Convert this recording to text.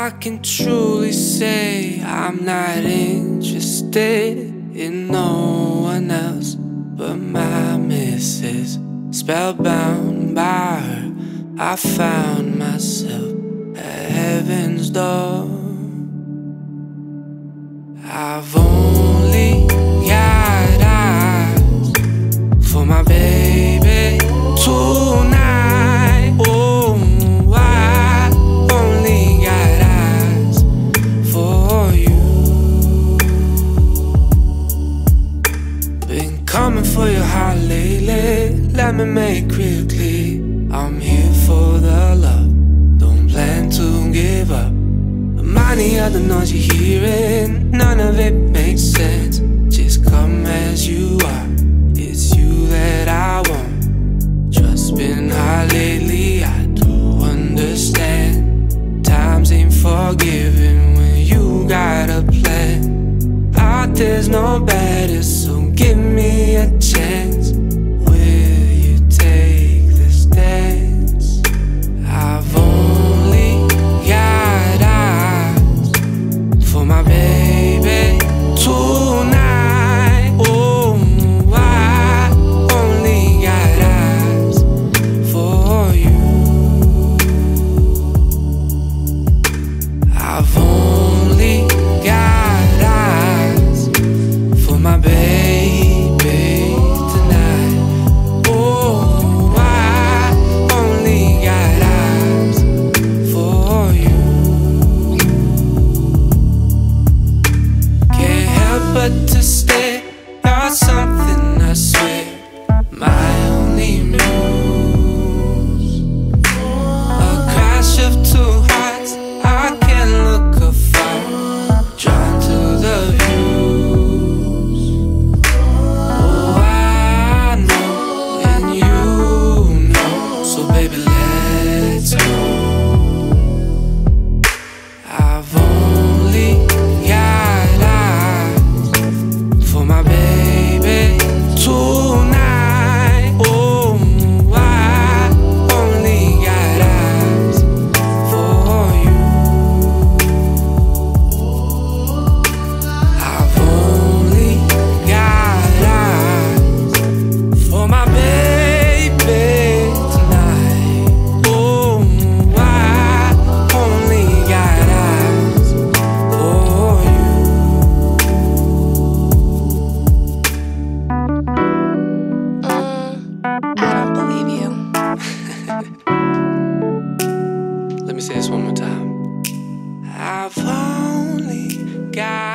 I can truly say I'm not interested in no one else but my missus. Spellbound by her, I found myself at heaven's door. I've only got eyes for my baby tonight. Oh, I only got eyes for you. Been coming for your heart lately. Let me make quickly, I'm here for the love. Don't plan to give up. Many other noise you're hearing, none of it makes sense. Just come as you are, it's you that I want. Trust been hard lately, I do understand. Times ain't forgiving when you got a plan. Out there's no better, so give me a chance. Will you take this dance? I've only got eyes for my baby tonight. Oh, I only got eyes for you. I've only got eyes for my baby tonight. Oh, I only got eyes for you. Can't help but to stare, you're something I swear, my only muse. A crash of two hearts, I can't look afar, drawn to the views. Oh, I know and you know, so baby let's go. I've only got eyes for my baby tonight. Oh, I only got eyes for you. I've only got eyes for my baby tonight. Oh, I only got eyes for you. I don't believe you. Let me say this one more time. I've only got